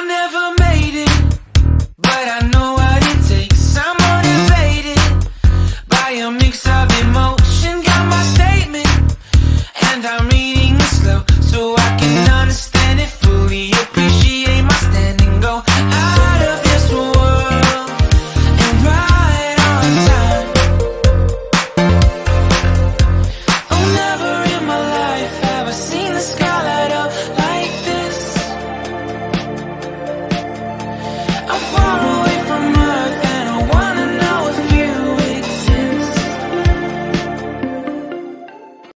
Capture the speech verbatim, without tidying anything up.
never made it, but I know what it takes. I'm motivated by a mix of emotion. Got my statement, and I'm